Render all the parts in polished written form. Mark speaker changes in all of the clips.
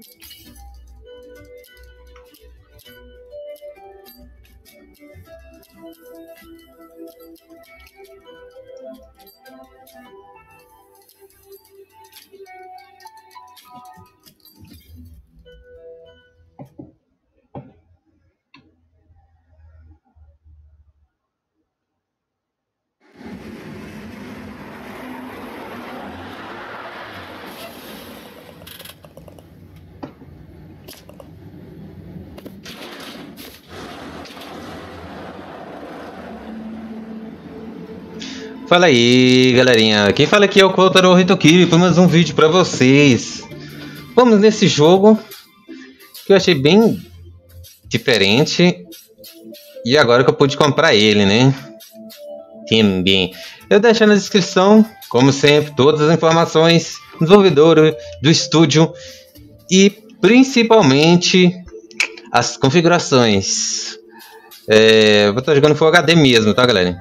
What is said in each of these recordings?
Speaker 1: Fala aí, galerinha. Quem fala aqui é o Kotaro Hitokiri para mais um vídeo para vocês. Vamos nesse jogo que eu achei bem diferente e agora que eu pude comprar ele, né? Também. Eu deixo na descrição, como sempre, todas as informações do desenvolvedor, do estúdio e principalmente as configurações. Vou estar jogando Full HD mesmo, tá, galera?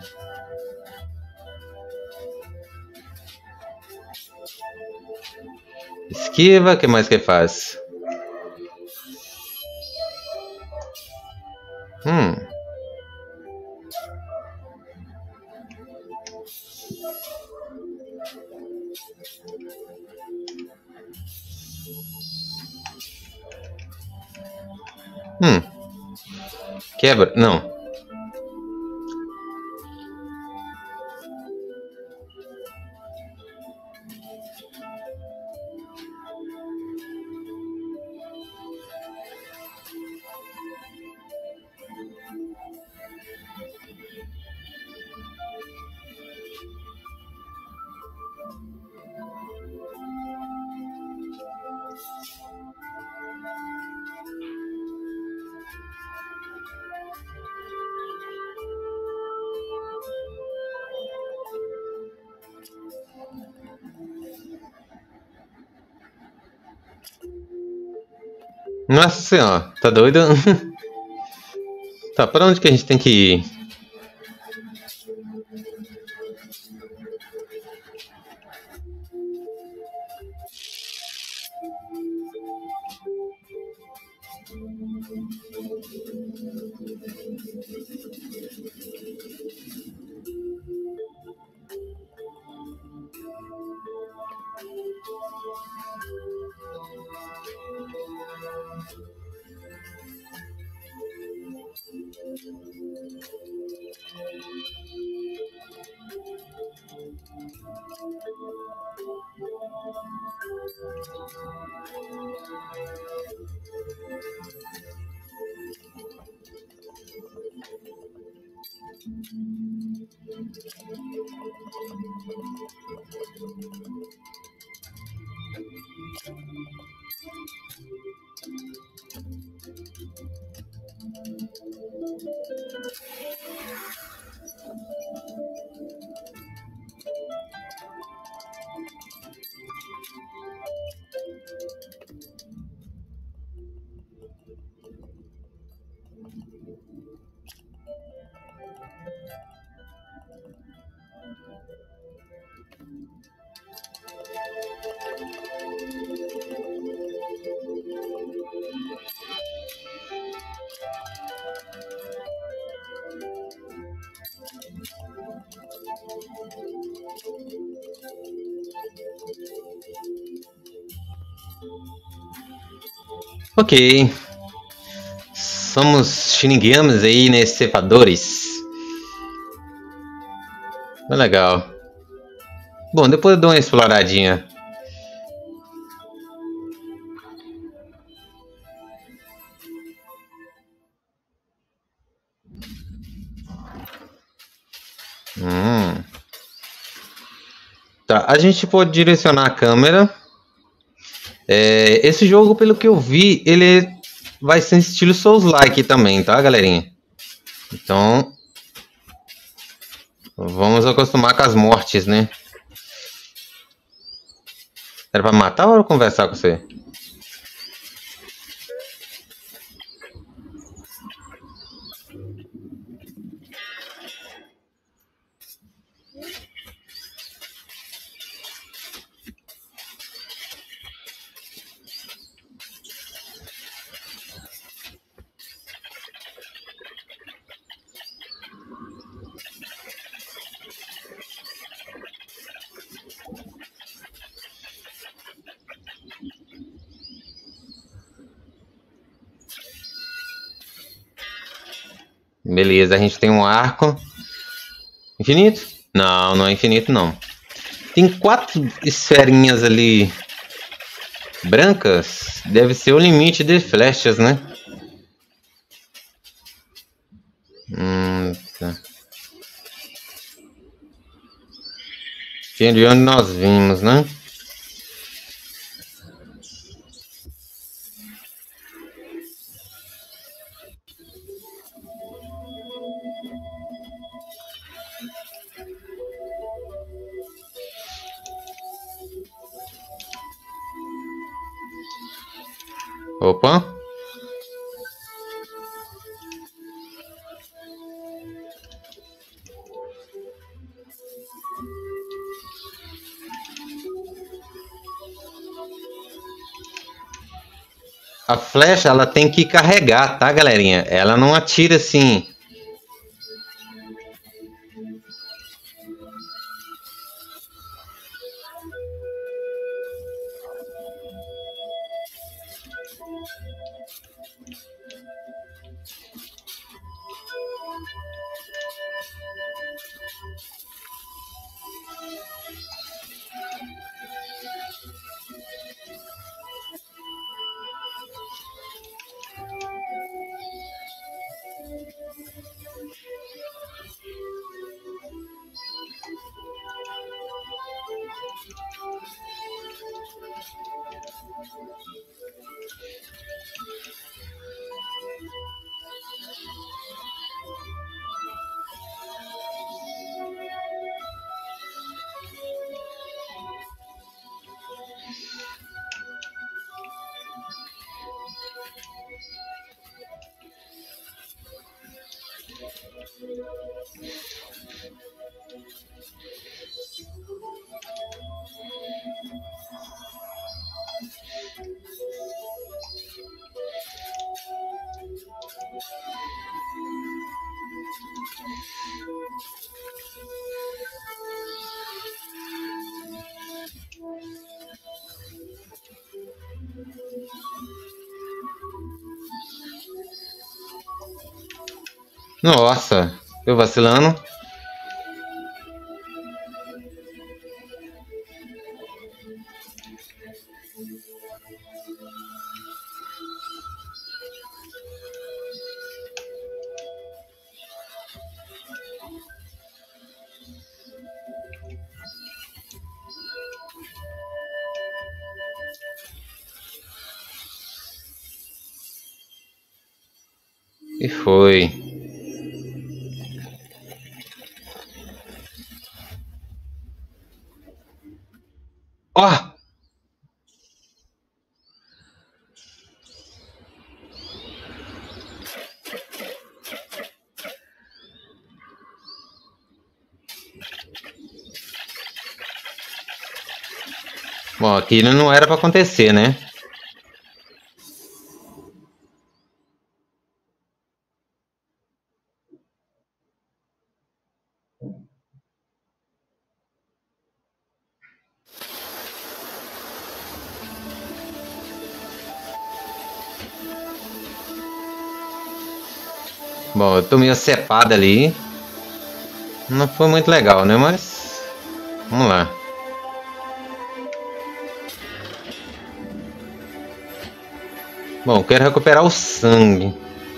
Speaker 1: Esquiva, o que mais que faz? Quebra? Não. Nossa senhora, tá doido? Tá, pra onde que a gente tem que ir? Ok. Somos Shinigamis aí, né? Ceifadores. É legal. Bom, depois eu dou uma exploradinha. Tá, a gente pode direcionar a câmera. Esse jogo, pelo que eu vi, ele vai ser estilo Souls-like também, tá, galerinha? Então, vamos acostumar com as mortes, né? Era pra matar ou conversar com você? Beleza, a gente tem um arco. Infinito? Não, não é infinito não. Tem 4 esferinhas ali brancas. Deve ser o limite de flechas, né? Tá. De onde nós vimos, né? Opa. A flecha, ela tem que carregar, tá, galerinha? Ela não atira assim. Nossa, eu vacilando. E foi. Ó! Bom, aquilo não era pra acontecer, né? Bom, eu tô meio cepado ali. Não foi muito legal, né? Mas... vamos lá. Bom, quero recuperar o sangue.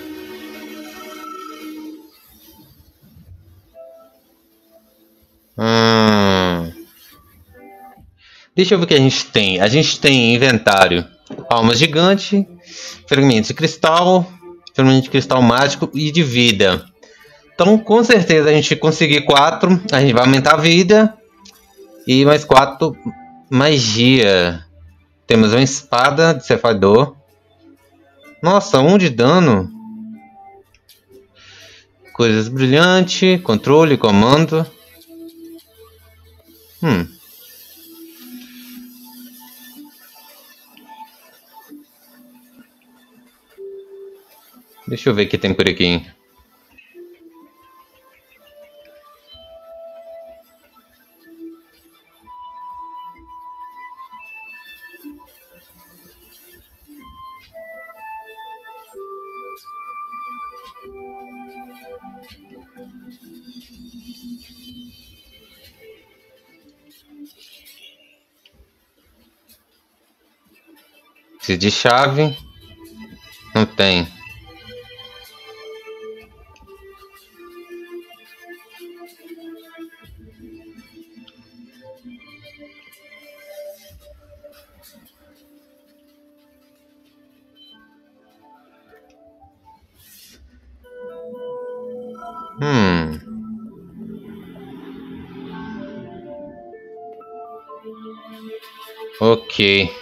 Speaker 1: Deixa eu ver o que a gente tem. A gente tem inventário. Alma gigante. Fragmentos de cristal. Fragmento de cristal mágico e de vida. Então, com certeza, a gente conseguir 4. A gente vai aumentar a vida. E mais 4 magia. Temos uma espada de cefador. Nossa, 1 de dano. Coisas brilhantes. Controle, comando. Deixa eu ver o que tem por aqui. Preciso de chave. Não tem. Ok.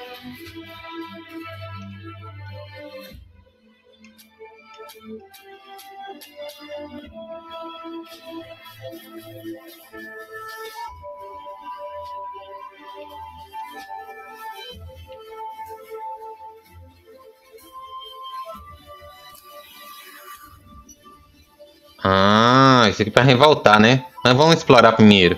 Speaker 1: Ah, isso aqui para revoltar, né? Mas vamos explorar primeiro.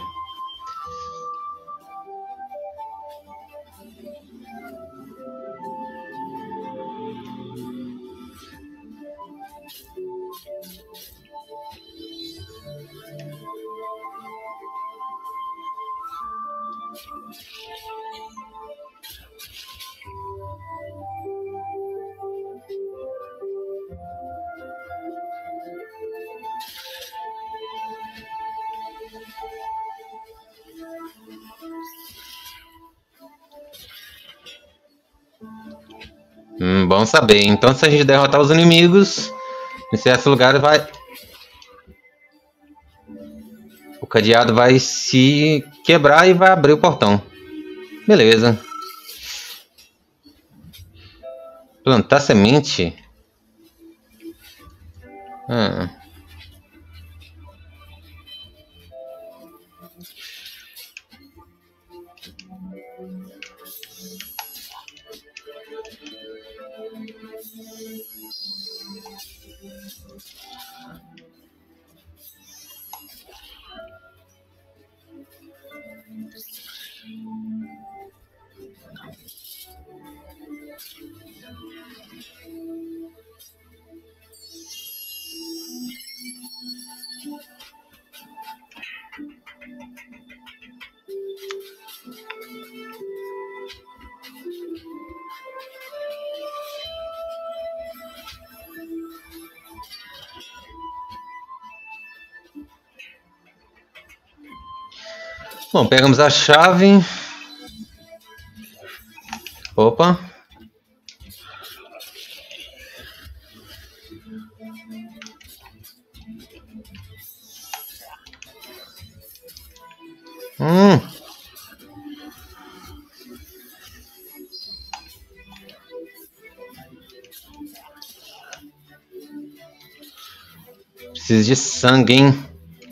Speaker 1: Bom saber. Então, se a gente derrotar os inimigos, em certos lugares vai. O cadeado vai se quebrar e vai abrir o portão. Beleza. Plantar semente? Ah. Bom, pegamos a chave. Opa. Preciso de sangue, hein?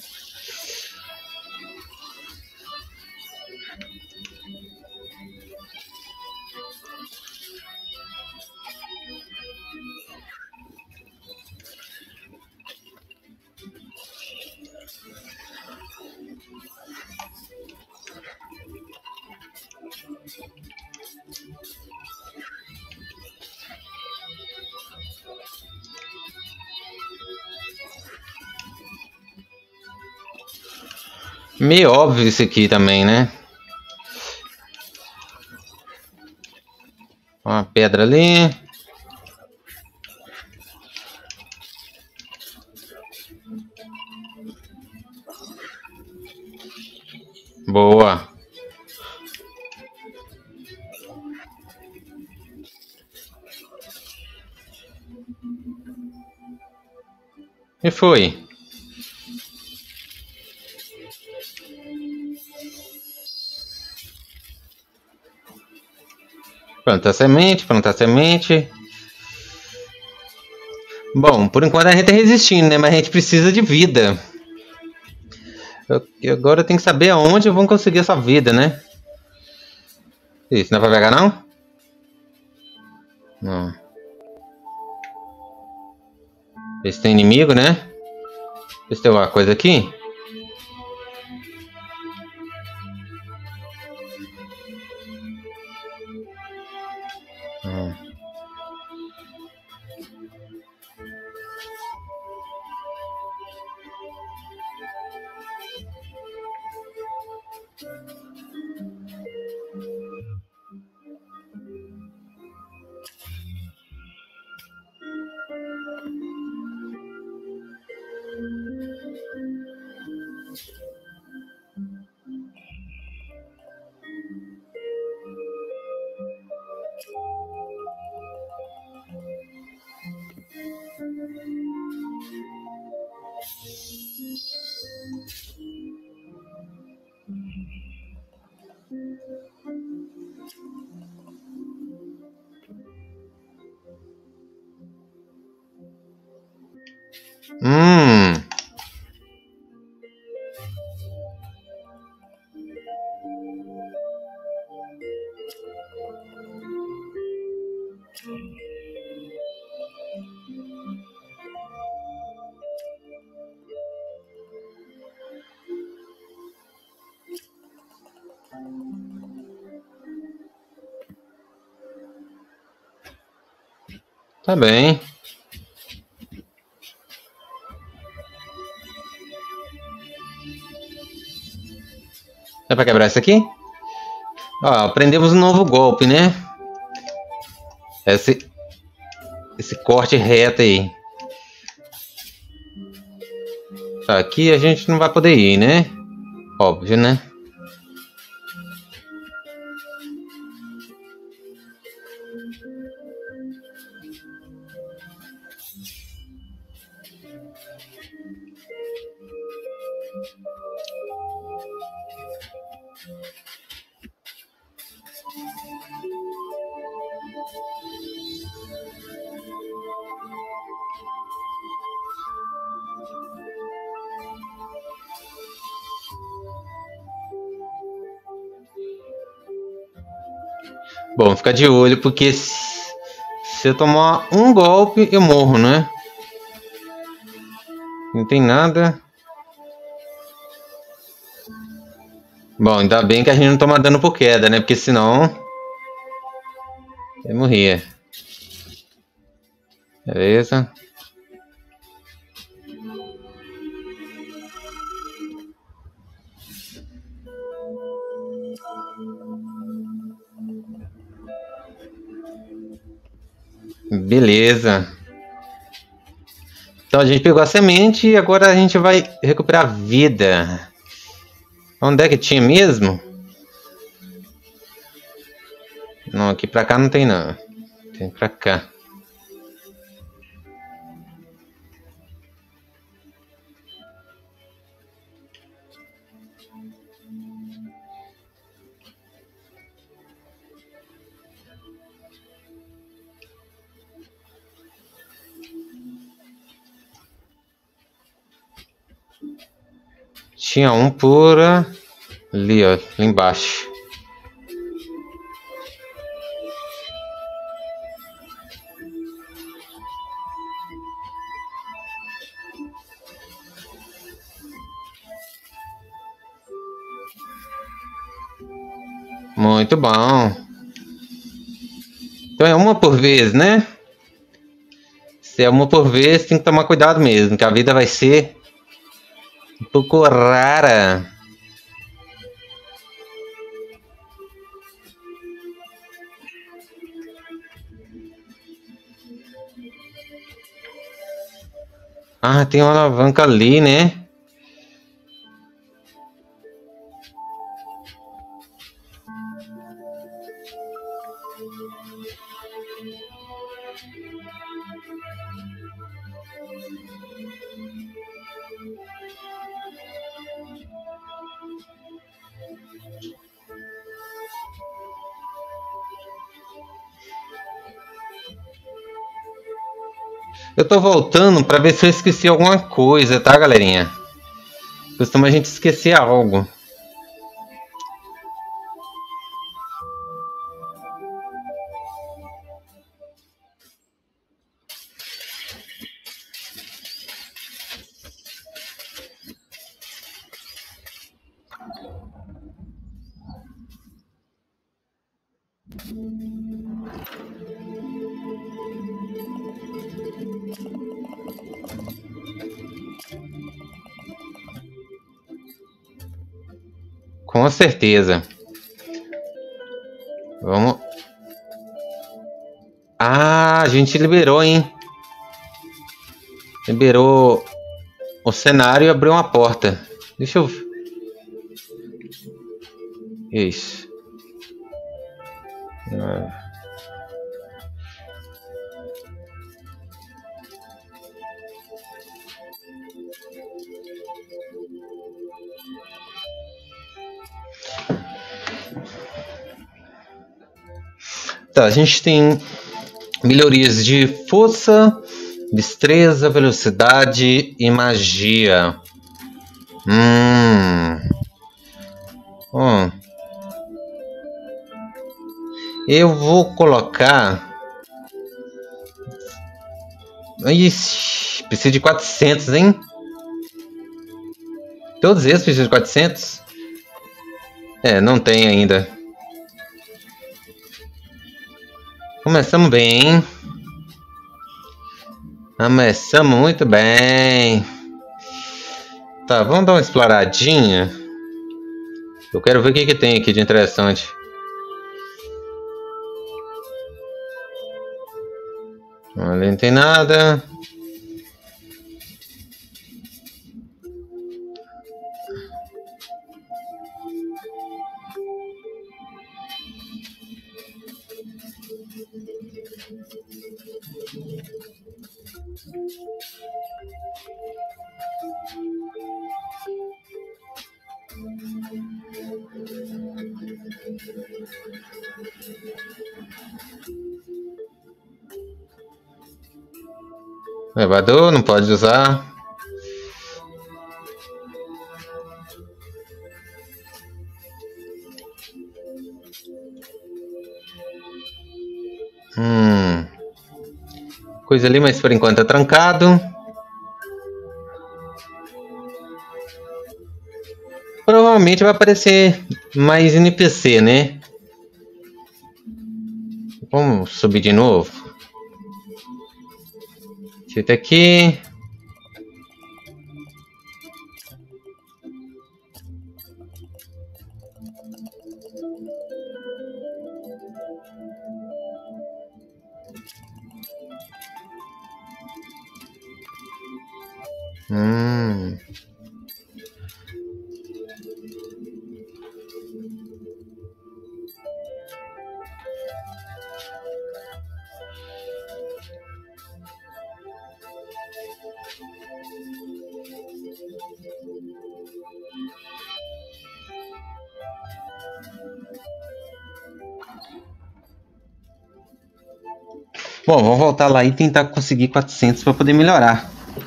Speaker 1: Meio óbvio isso aqui também, né? Uma pedra ali. Boa. E foi. Plantar semente, plantar semente. Bom, por enquanto a gente tá resistindo, né? Mas a gente precisa de vida. Agora eu tenho que saber aonde eu vou conseguir essa vida, né? Isso, não é pra pegar não? Não. Ver se tem inimigo, né? Ver se tem alguma coisa aqui. Tá bem. Dá pra quebrar isso aqui? Ó, aprendemos um novo golpe, né? Esse corte reto aí. Tá, aqui a gente não vai poder ir, né? Óbvio, né? Bom, ficar de olho, porque se eu tomar um golpe, eu morro, né? Não tem nada. Bom, ainda bem que a gente não toma dano por queda, né? Porque senão eu morria. Beleza. Beleza. Então a gente pegou a semente e agora a gente vai recuperar vida. Onde é que tinha mesmo? Não, aqui pra cá não tem não. Tem pra cá. Tinha um por ali, ó, ali embaixo. Muito bom. Então é uma por vez, né? Se é uma por vez, tem que tomar cuidado mesmo, que a vida vai ser um pouco rara. Ah, tem uma alavanca ali, né? Eu tô voltando pra ver se eu esqueci alguma coisa, tá, galerinha? Costuma a gente esquecer algo. Com certeza. Vamos. Ah, a gente liberou, hein? Liberou o cenário e abriu uma porta. Deixa eu... Isso. Tá, a gente tem melhorias de força, Destreza, velocidade e magia. Bom, eu vou colocar... Ixi, preciso de 400, hein? Todos esses precisam de 400? Não tem ainda. Começamos bem, hein? Começamos muito bem. Tá, vamos dar uma exploradinha. Eu quero ver o que tem aqui de interessante. Ali não tem nada. Elevador, não pode usar. Coisa ali, mas por enquanto é trancado. Provavelmente vai aparecer mais NPC, né? Vamos subir de novo. Deixa aqui. Bom, vamos voltar lá e tentar conseguir 400 para poder melhorar.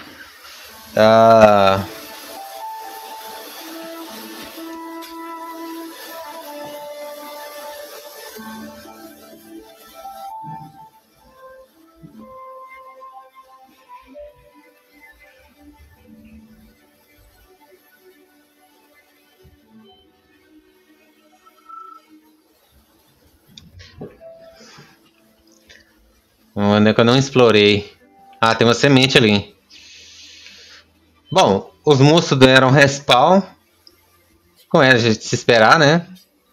Speaker 1: Onde é que eu não explorei? Ah, tem uma semente ali. Bom, os monstros deram respawn. Como era de se esperar, né?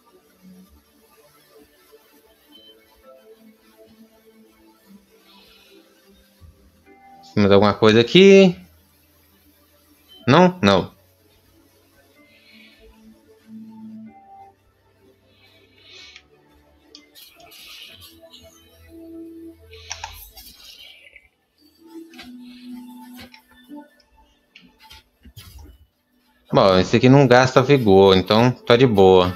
Speaker 1: Mais alguma coisa aqui? Não? Não. Bom, esse aqui não gasta vigor, então tá de boa.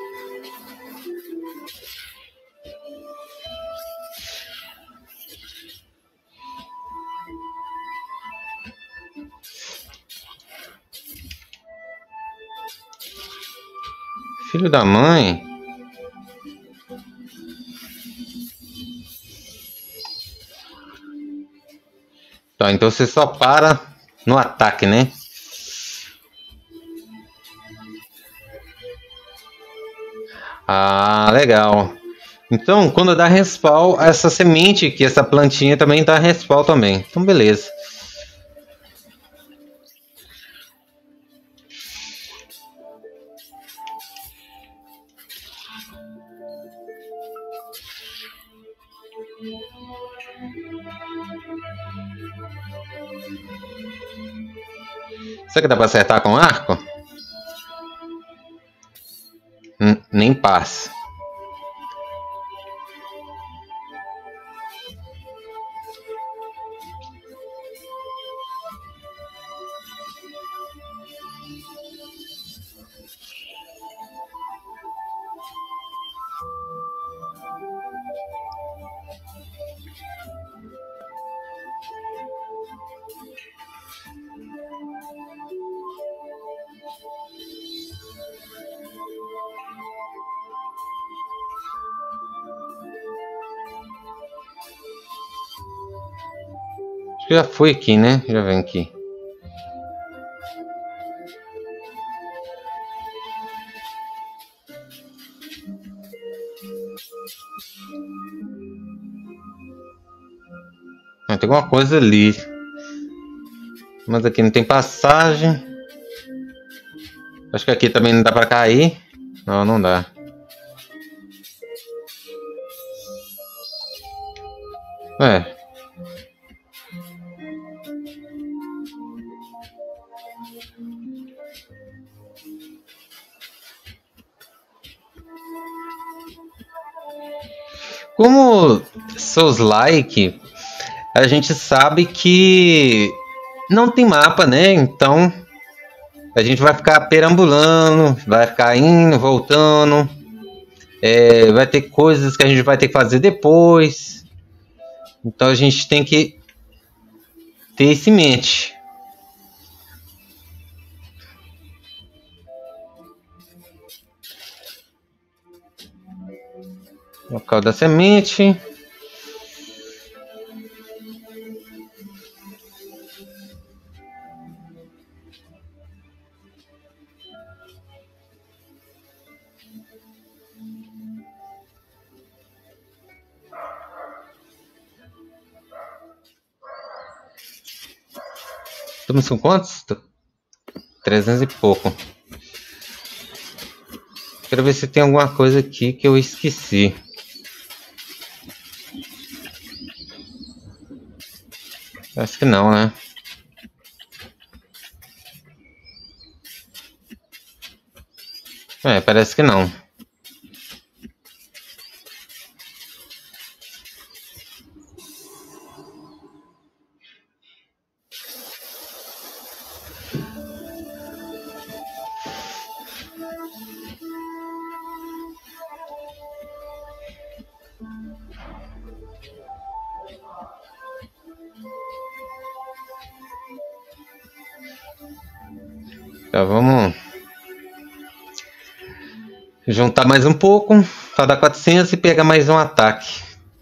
Speaker 1: Filho da mãe. Tá, então você só para no ataque, né? Ah, legal. Então, quando dá respawn, essa semente aqui, essa plantinha também dá respawn também. Então, beleza. Será que dá pra acertar com arco? Nem passa. Já fui aqui, né? Já vem aqui. Ah, tem alguma coisa ali. Mas aqui não tem passagem. Acho que aqui também não dá pra cair. Não, não dá. É. Como Souls-like, a gente sabe que não tem mapa, né? Então a gente vai ficar perambulando, vai ficar indo, voltando. Vai ter coisas que a gente vai ter que fazer depois. Então a gente tem que ter isso em mente. Local da semente. Estamos com quantos? 300 e pouco. Quero ver se tem alguma coisa aqui que eu esqueci. Acho que não, né? Parece que não. Tá, vamos juntar mais um pouco para dar 400 e pegar mais um ataque.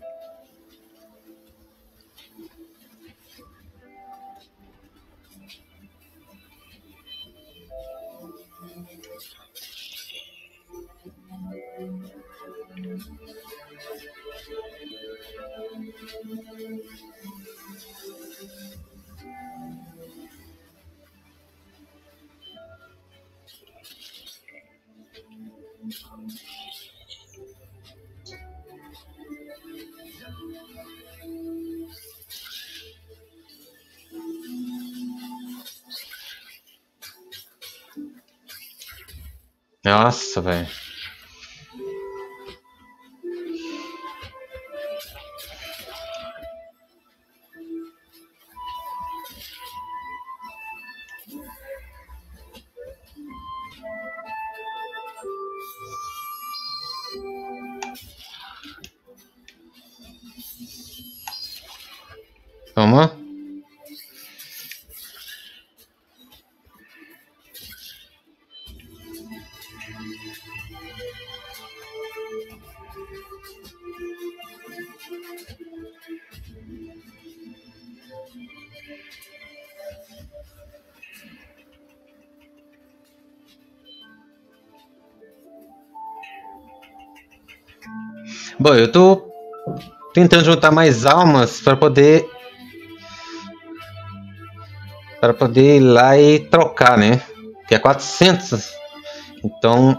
Speaker 1: Nossa, velho. Vamos. Bom, eu tô tentando juntar mais almas para poder ir lá e trocar, né? Que é 400. Então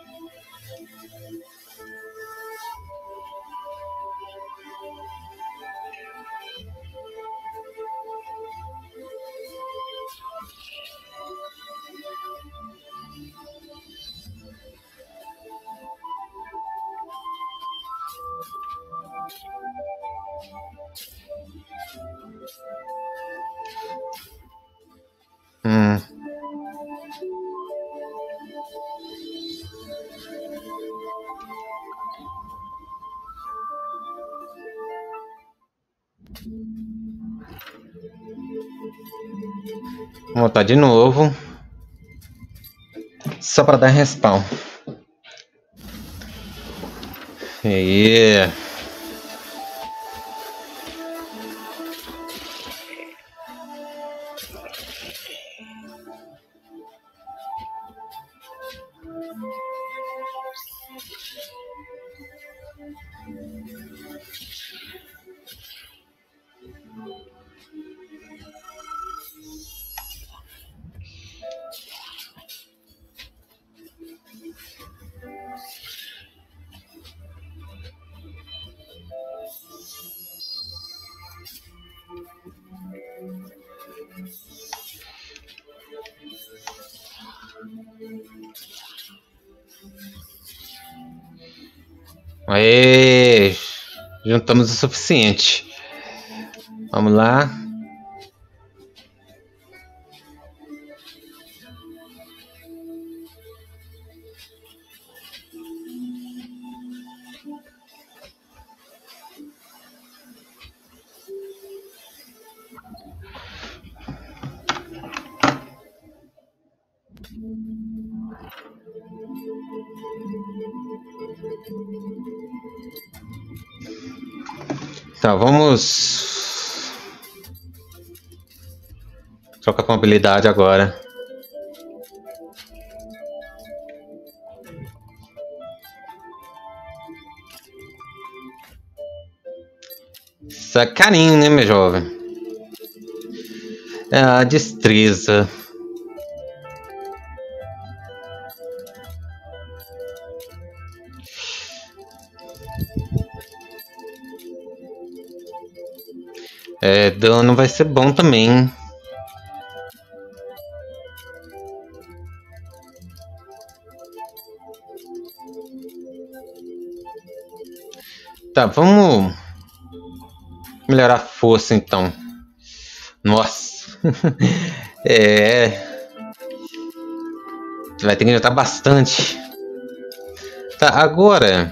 Speaker 1: vou botar de novo. Só para dar respawn. E Aê! Juntamos o suficiente. Vamos lá. Tá, vamos trocar com habilidade agora. Sacaninho, né, meu jovem? É a destreza. É, dano vai ser bom também. Tá, vamos melhorar a força então. Nossa. É. Vai ter que juntar bastante. Tá, agora.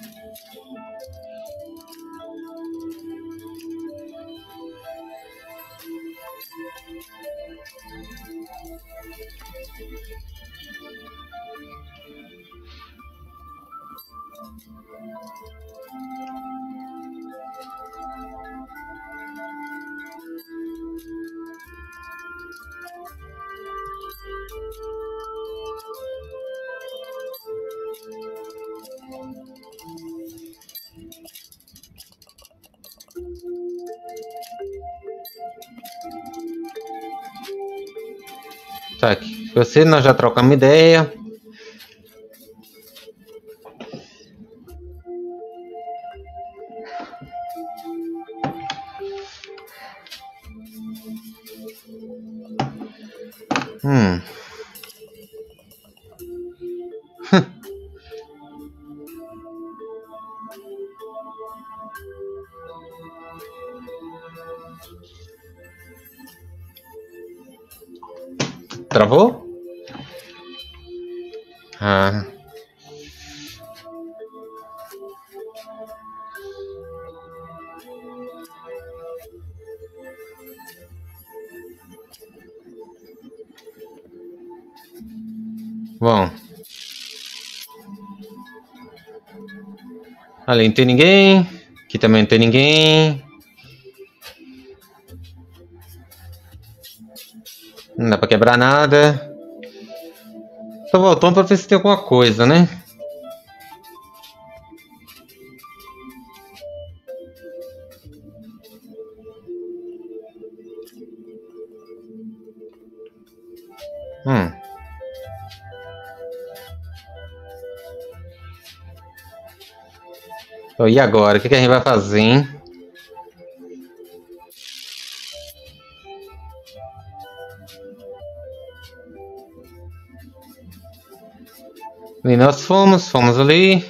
Speaker 1: Tá, aqui. Você, nós já trocamos ideia. Travou? Ah. Bom. Ali não tem ninguém. Aqui também não tem ninguém. Não dá pra quebrar nada. Tô voltando pra ver se tem alguma coisa, né? E agora? O que a gente vai fazer, hein? E nós fomos ali.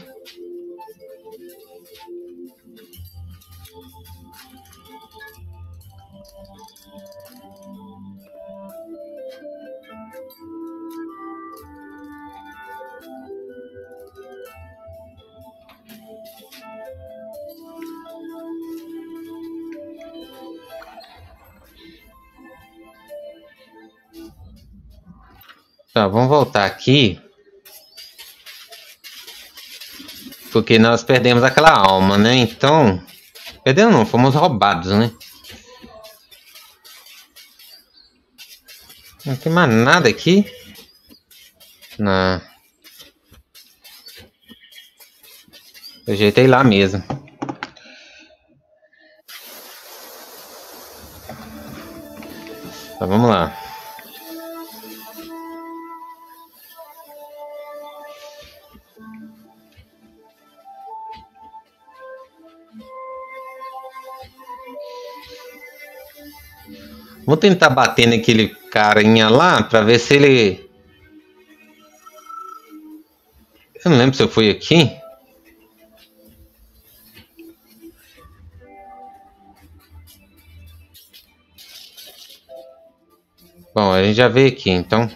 Speaker 1: Tá, vamos voltar aqui. Porque nós perdemos aquela alma, né? Então... Perdemos não, fomos roubados, né? Não tem mais nada aqui. Não. O jeito é ir lá mesmo. Tá, vamos lá. Vou tentar bater naquele carinha lá pra ver se ele... Eu não lembro se eu fui aqui. Bom, a gente já veio aqui, então.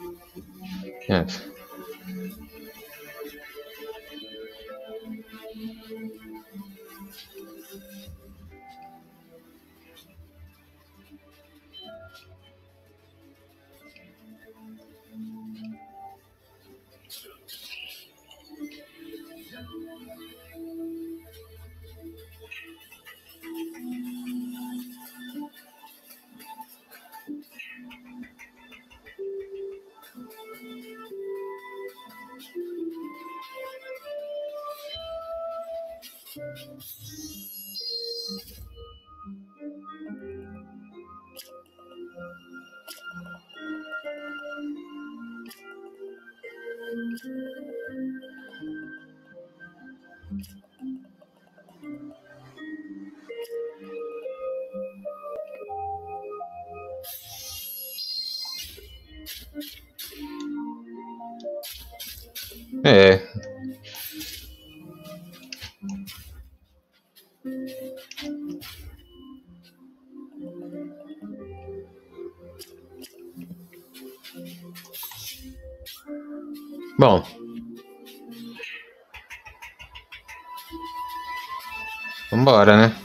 Speaker 1: É. Bom. Vambora, né?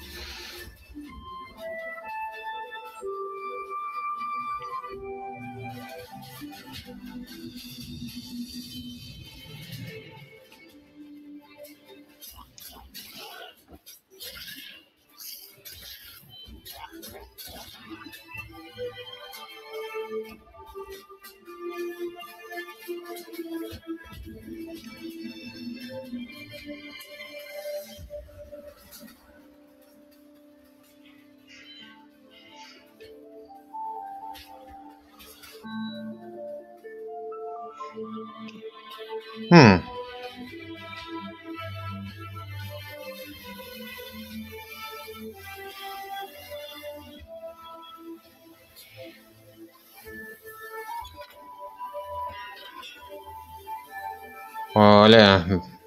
Speaker 1: Olha.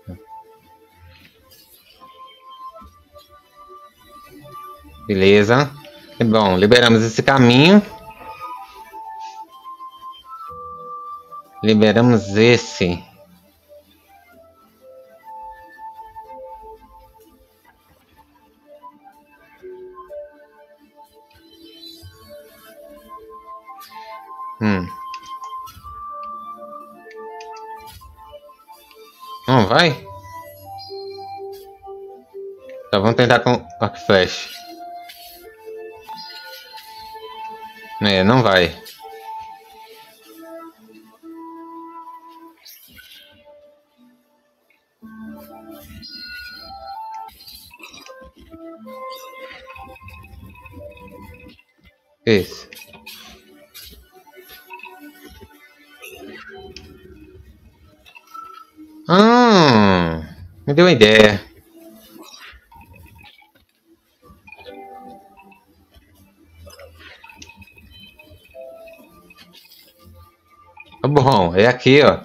Speaker 1: Beleza. Bom, liberamos esse caminho. Liberamos esse. Não vai? Então vamos tentar com arco e flecha. É, não vai. Esse. Me deu uma ideia. Tá bom, é aqui, ó.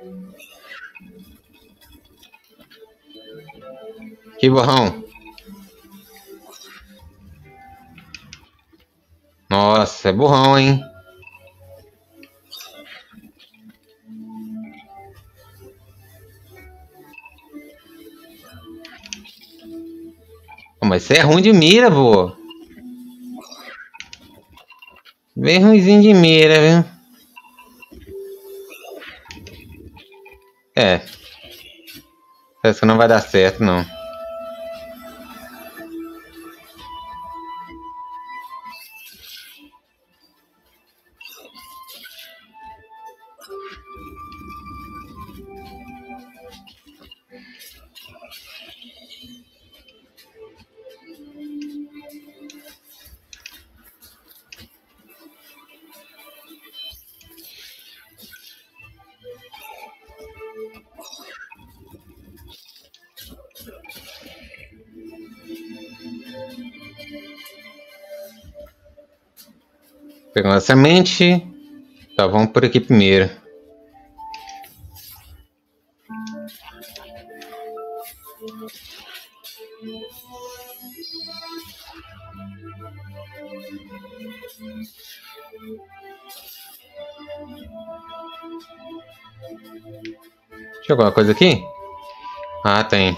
Speaker 1: Que borrão. Nossa, é burrão, hein? Mas você é ruim de mira, vô. Bem ruimzinho de mira, viu? É. Parece que não vai dar certo, não. Pegando a semente. Tá, vamos por aqui primeiro. Tinha alguma coisa aqui? Ah, tem.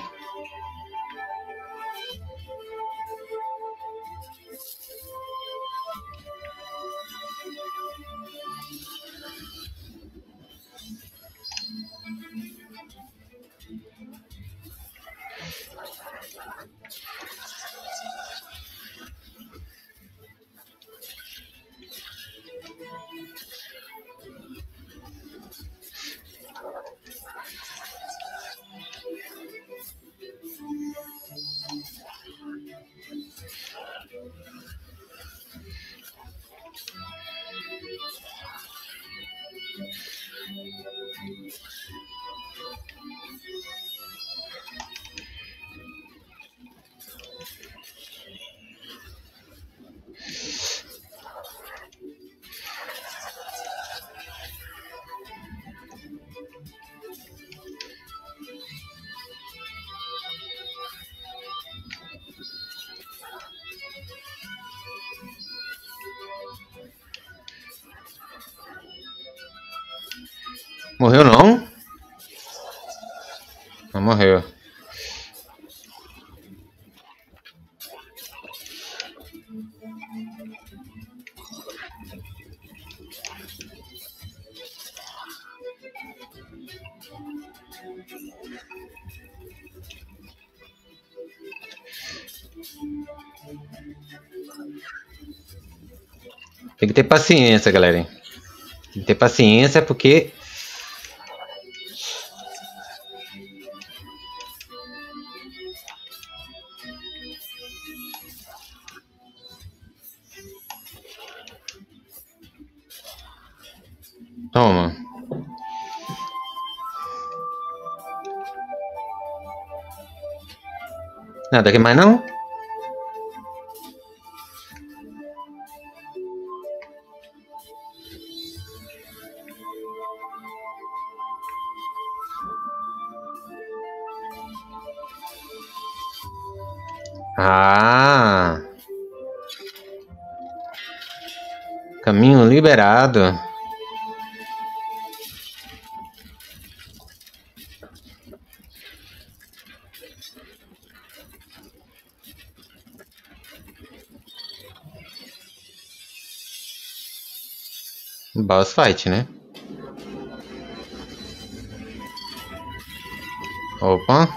Speaker 1: Morreu não? Não morreu. Tem que ter paciência, galera. Tem que ter paciência porque... Toma. Nada aqui mais não? Ah! Caminho liberado. Boss fight, né? Opa.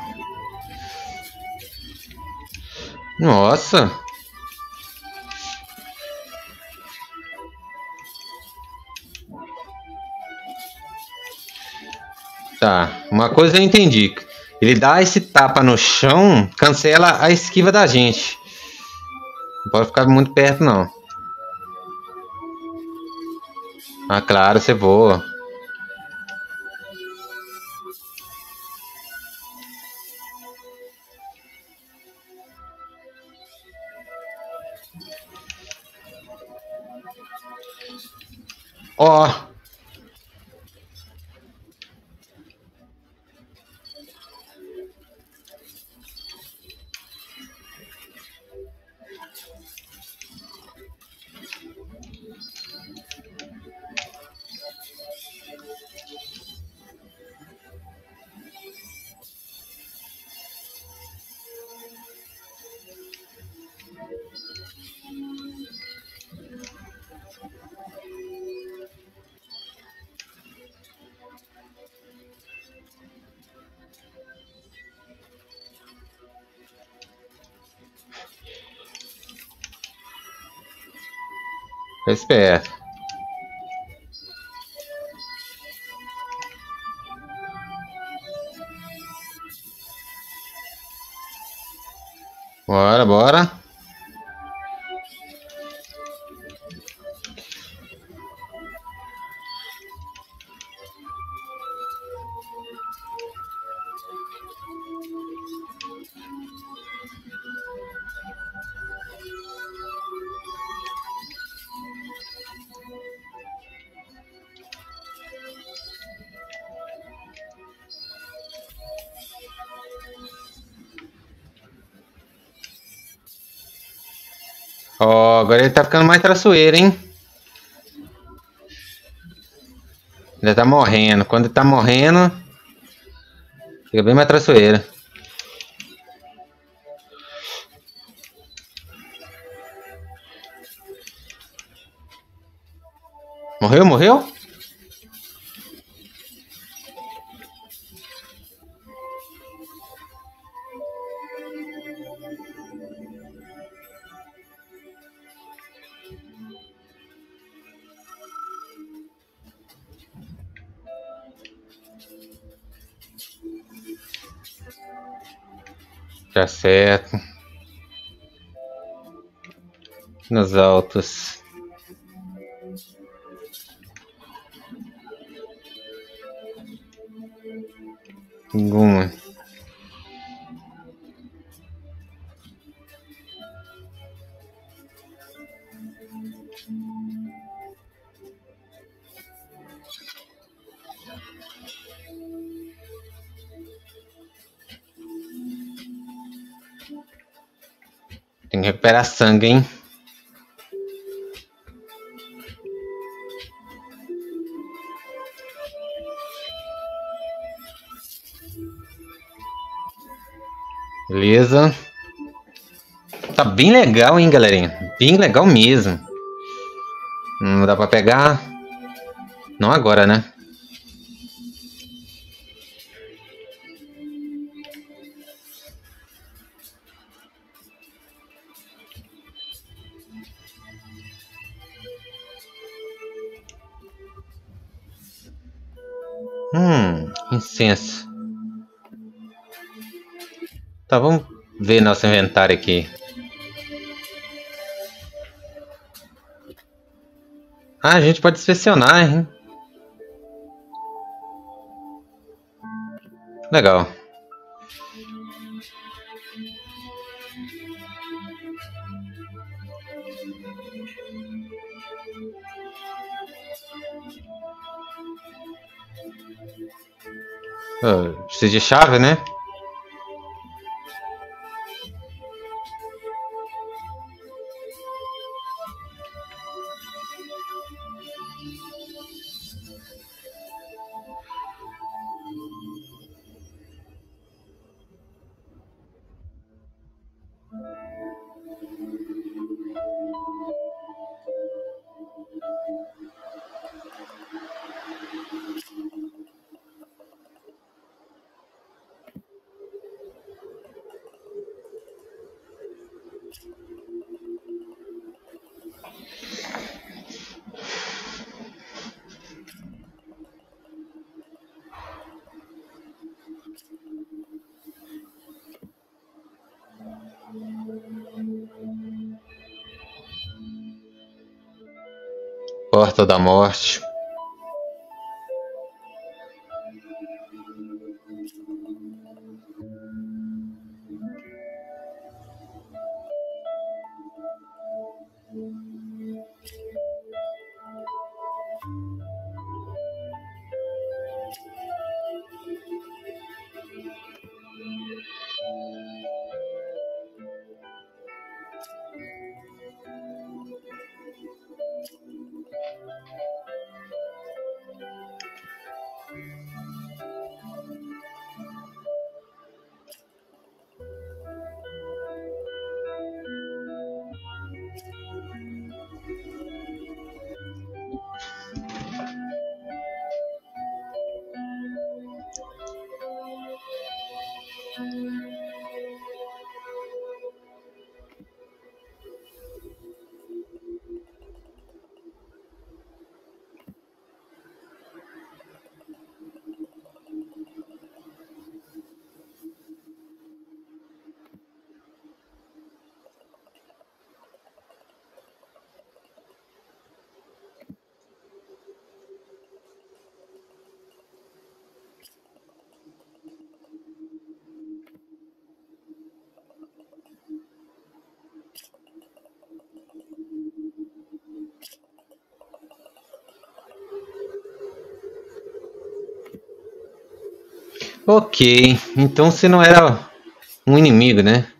Speaker 1: Nossa. Tá, uma coisa eu entendi. Ele dá esse tapa no chão, cancela a esquiva da gente. Não pode ficar muito perto, não. Ah, claro, você voa. Ó. Fica esperto. Bora, bora. Ó, agora ele tá ficando mais traiçoeiro, hein? Ainda tá morrendo. Quando ele tá morrendo... Fica bem mais traiçoeira. Morreu, morreu? Tá certo. Nos altos. Alguma. Tem que recuperar sangue, hein? Beleza. Tá bem legal, hein, galerinha? Bem legal mesmo. Não dá pra pegar. Não agora, né? Incenso. Tá, vamos ver nosso inventário aqui. Ah, a gente pode inspecionar, hein? Legal. Precisa de chave, né? Porta da Morte. Ok, então você não era um inimigo, né?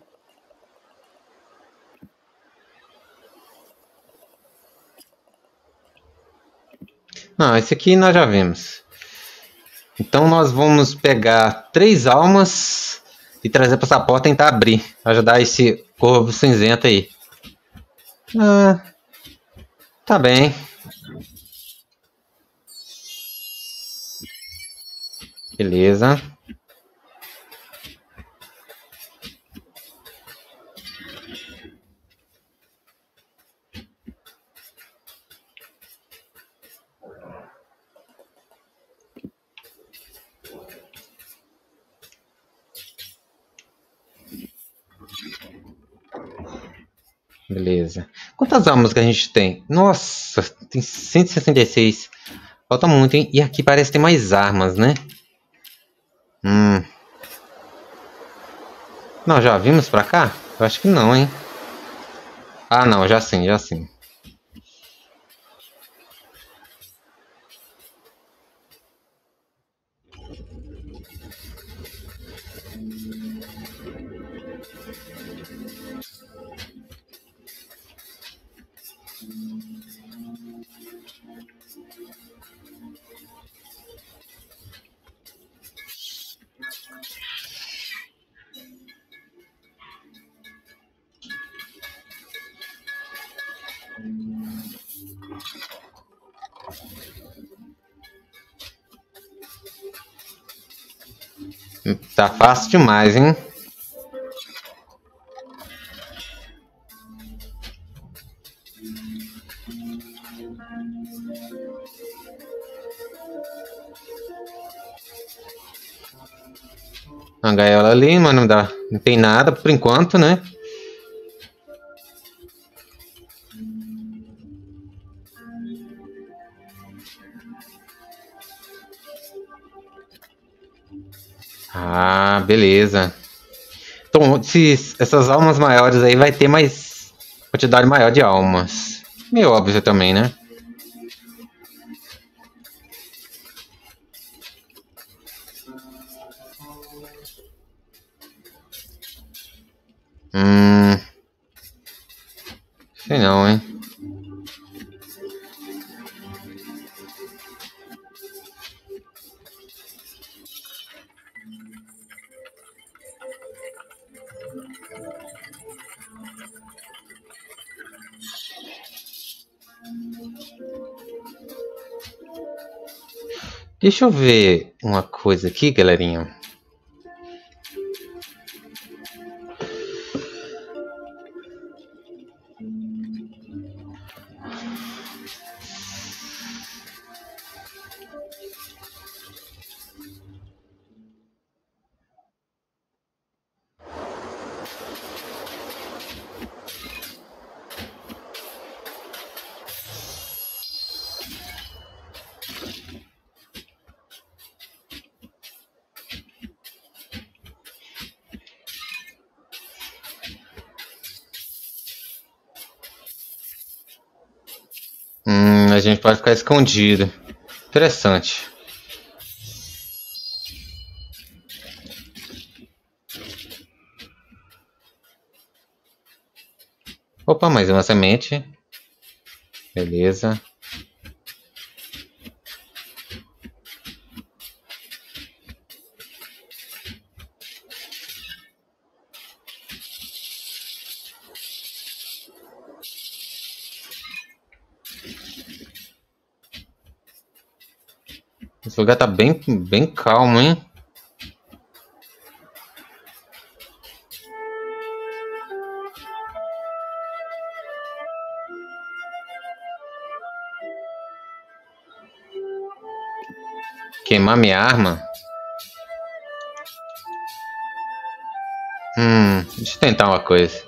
Speaker 1: Não, esse aqui nós já vimos. Então nós vamos pegar 3 almas e trazer para essa porta e tentar abrir. Ajudar esse corvo cinzento aí. Ah, tá bem. Beleza. Beleza. Quantas almas que a gente tem? Nossa, tem 166. Falta muito, hein? E aqui parece ter mais armas, né? Não, já vimos pra cá? Eu acho que não, hein? Ah, não, já sim, já sim. Tá fácil demais, hein? Uma gaiola ali, mas não dá. Não tem nada por enquanto, né? Ah, beleza. Então, se essas almas maiores aí vai ter mais quantidade maior de almas. Meio óbvio também, né? Hum. Sei não, hein? Deixa eu ver uma coisa aqui, galerinha. A gente pode ficar escondido. Interessante. Opa, mais uma semente. Beleza. Esse lugar tá bem calmo, hein? Queimar minha arma? Deixa eu tentar uma coisa.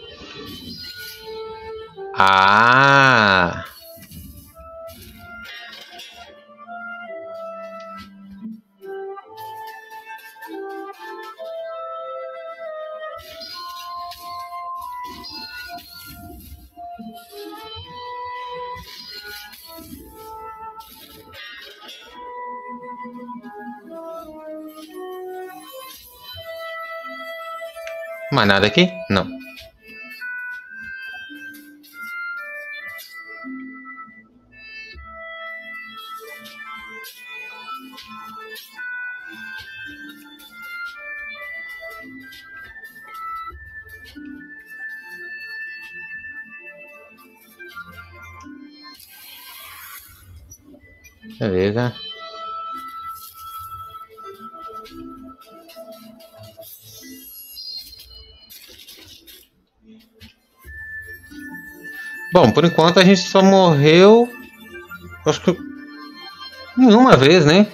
Speaker 1: Ah! Mais nada aqui? Não. Beleza. Bom, por enquanto a gente só morreu, acho que nenhuma vez, né?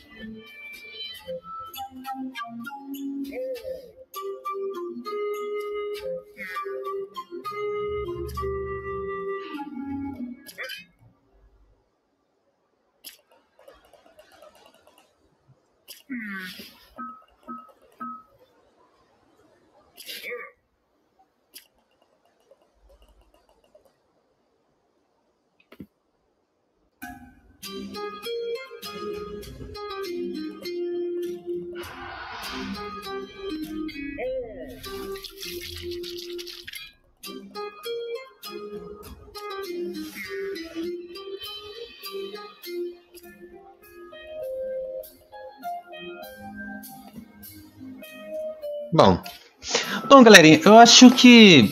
Speaker 1: Bom, então, galerinha, eu acho que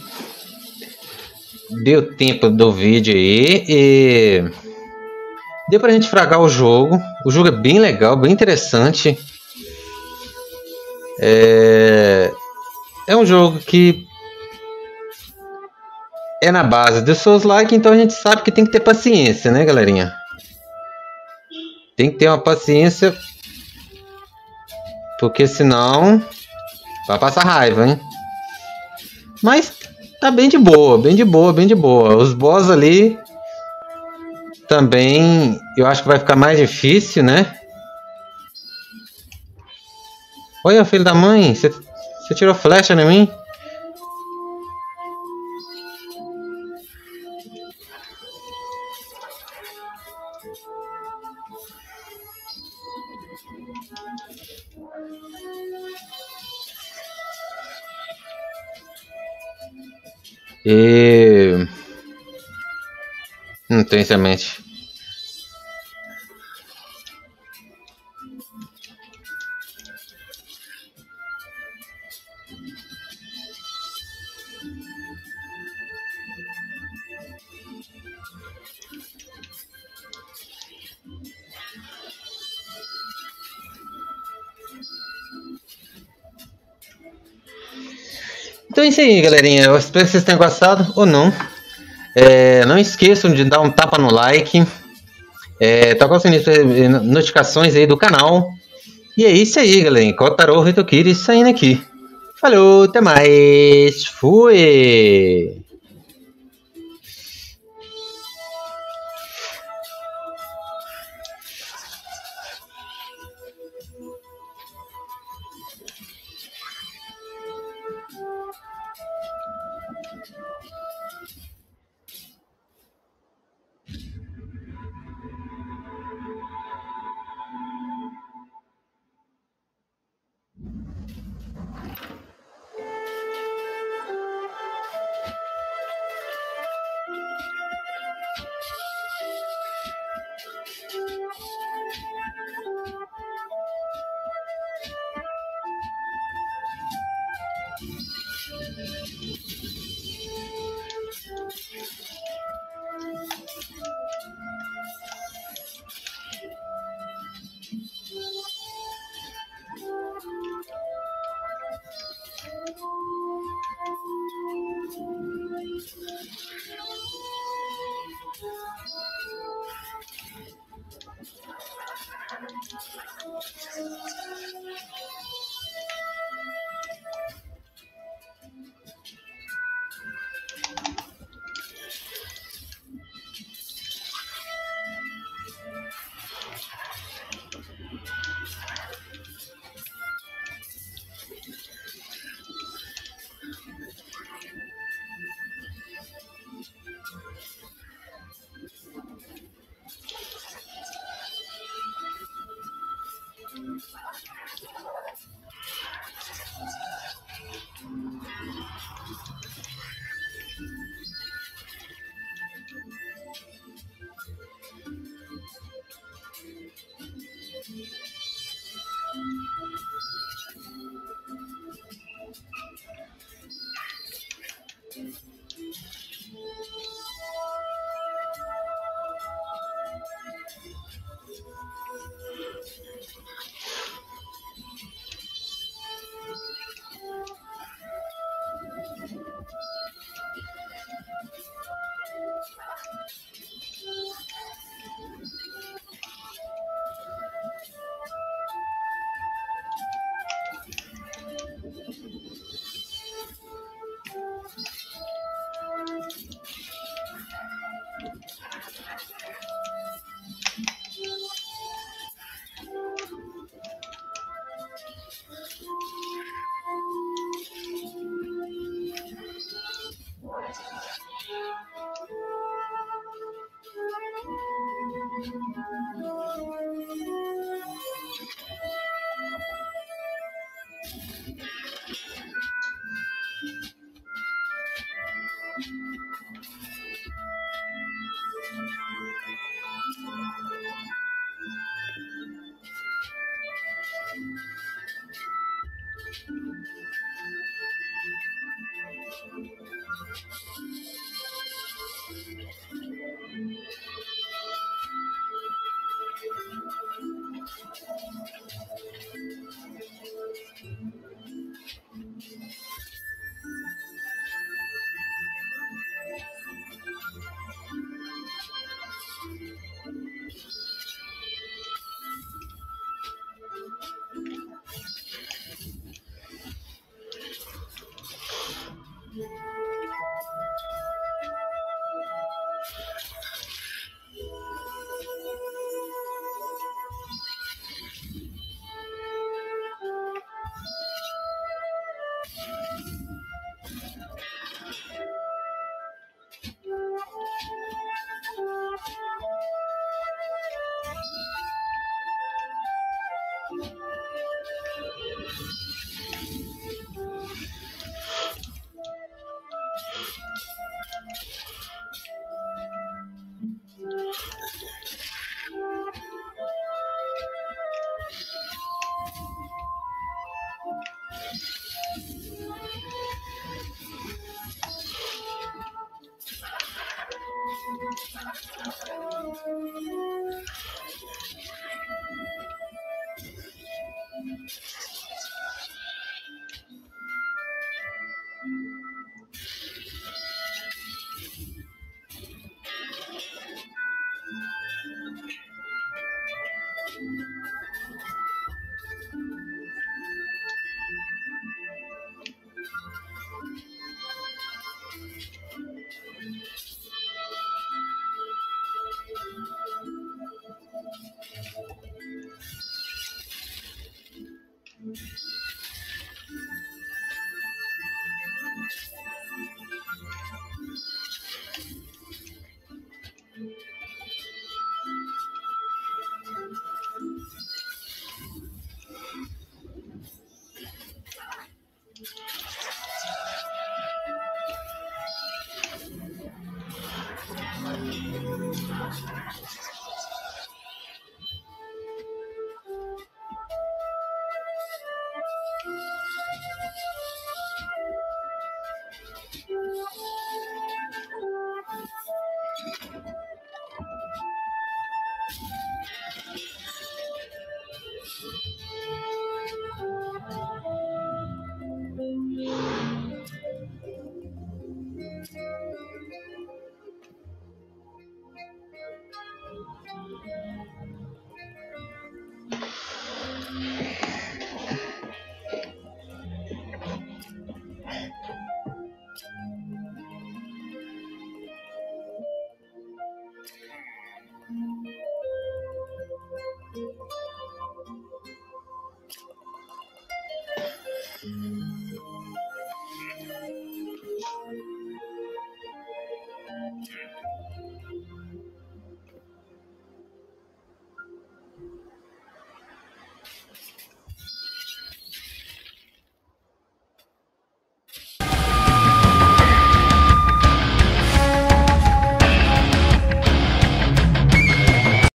Speaker 1: deu tempo do vídeo aí e deu pra gente fragar o jogo. O jogo é bem legal, bem interessante. É um jogo que é na base do Souls-like, então a gente sabe que tem que ter paciência, né, galerinha? Tem que ter uma paciência, porque senão vai passar raiva, hein? Mas tá bem de boa, bem de boa, bem de boa. Os boss ali também eu acho que vai ficar mais difícil, né? Olha, filho da mãe, você tirou flecha em mim? E não tem semente. Então é isso aí, galerinha. Eu espero que vocês tenham gostado ou não. Não esqueçam de dar um tapa no like. Tocar o sininho de notificações aí do canal. E é isso aí, galerinha. Kotaro Hitokiri saindo aqui. Falou, até mais. Fui!